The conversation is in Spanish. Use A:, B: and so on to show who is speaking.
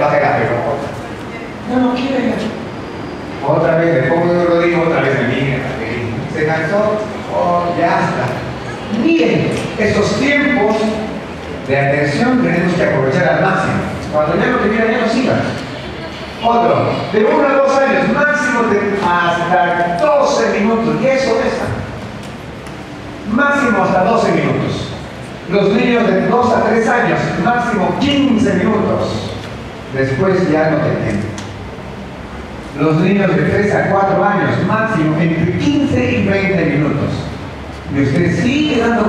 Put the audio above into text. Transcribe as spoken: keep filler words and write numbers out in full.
A: baje la pelota. No, no quiere. Otra vez le pongo un rodillo, otra vez me mira. Se cansó, oh, ya está. Miren, esos tiempos de atención tenemos que aprovechar al máximo. Cuando ya no te miran, ya no sigas. Otro, de uno a dos años, máximo de hasta doce minutos. Y eso besa. Máximo hasta doce minutos. Los niños de dos a tres años, máximo quince minutos. Después ya no te entienden. Los niños de tres a cuatro años, máximo entre quince y veinte minutos. Y usted sigue dando